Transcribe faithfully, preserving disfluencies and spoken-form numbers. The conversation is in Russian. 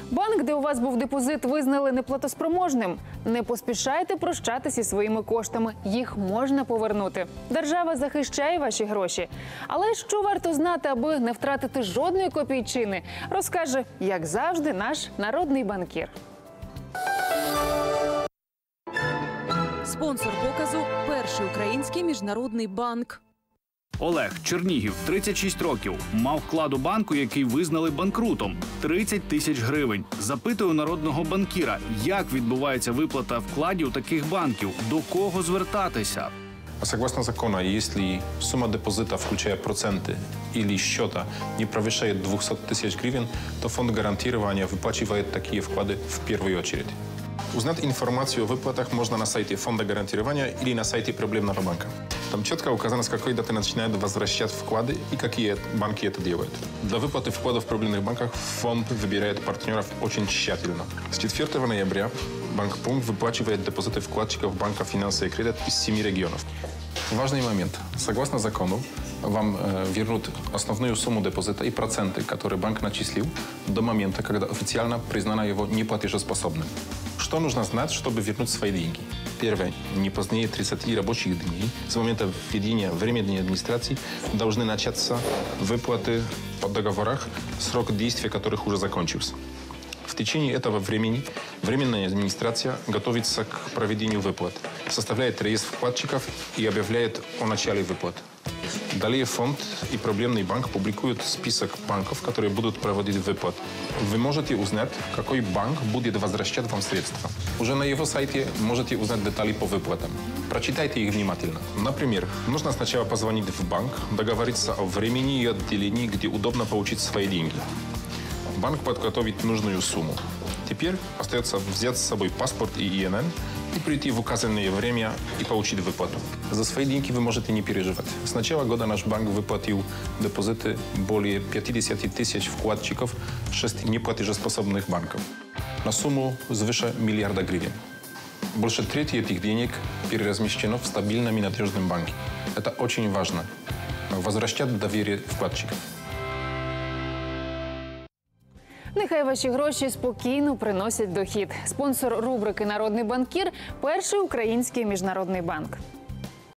Банк, де у вас був депозит, визнали неплатоспроможним? Не поспішайте прощатися зі своїми коштами. Їх можна повернути. Держава захищає ваші гроші. Але що варто знати, аби не втратити жодної копійчини, розкаже, як завжди, наш народний банкір. Спонсор показу – Перший український міжнародний банк. Олег, Чернігів, тридцять шість років. Мав вклад у банку, який визнали банкрутом – тридцять тисяч гривень. Запитую народного банкіра, як відбувається виплата вкладів таких банків, до кого звертатися. Согласно закону, если сумма депозита, включая проценты или счета, не превышает двести тысяч гривен, то фонд гарантирования выплачивает такие вклады в первую очередь. Узнать информацию о выплатах можно на сайте фонда гарантирования или на сайте проблемного банка. Там четко указано, с какой даты начинают возвращать вклады и какие банки это делают. Для выплаты вкладов в проблемных банках фонд выбирает партнеров очень тщательно. С четвёртого ноября Банк Пункт выплачивает депозиты вкладчиков банка «Финансы и кредит» из семи регионов. Важный момент. Согласно закону, вам э, вернут основную сумму депозита и проценты, которые банк начислил до момента, когда официально признано его неплатежеспособным. Что нужно знать, чтобы вернуть свои деньги? Первое. Не позднее тридцати рабочих дней с момента введения временной администрации должны начаться выплаты по договорах, срок действия которых уже закончился. В течение этого времени временная администрация готовится к проведению выплат, составляет реестр вкладчиков и объявляет о начале выплат. Далее фонд и проблемный банк публикуют список банков, которые будут проводить выплат. Вы можете узнать, какой банк будет возвращать вам средства. Уже на его сайте можете узнать детали по выплатам. Прочитайте их внимательно. Например, нужно сначала позвонить в банк, договориться о времени и отделении, где удобно получить свои деньги. Банк подготовит нужную сумму. Теперь остается взять с собой паспорт и И Н Н и прийти в указанное время и получить выплату. За свои деньги вы можете не переживать. С начала года наш банк выплатил депозиты более пятидесяти тысяч вкладчиков шести неплатежеспособных банков на сумму свыше миллиарда гривен. Больше трети этих денег переразмещено в стабильном и надежном банке. Это очень важно. Возвращать доверие вкладчиков. Нехай ваші гроші спокійно приносять дохід. Спонсор рубрики «Народний банкір» – Перший український міжнародний банк.